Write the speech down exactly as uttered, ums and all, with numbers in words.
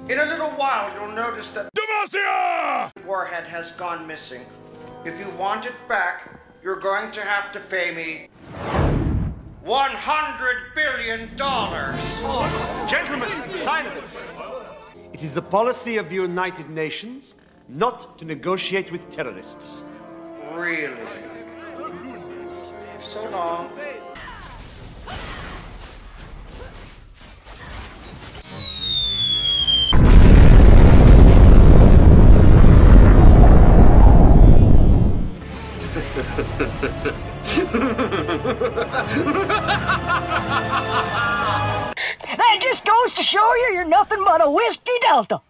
In a little while, you'll notice that Demacia! the warhead has gone missing. If you want it back, you're going to have to pay me one hundred billion dollars. Gentlemen, silence! It is the policy of the United Nations not to negotiate with terrorists. Really? So long. That just goes to show you you're nothing but a whiskey delta.